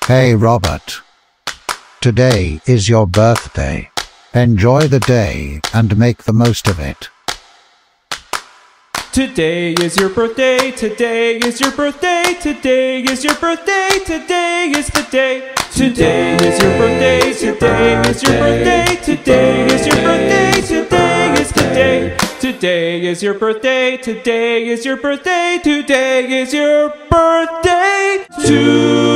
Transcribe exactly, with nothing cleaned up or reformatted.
Hey Robert, today is your birthday. Enjoy the day and make the most of it. Today is your birthday, today is your birthday, today is your birthday, today is the day. Today is your birthday, today is your birthday, today is your birthday, today is the day. Today is your birthday, today is your birthday, today is your birthday to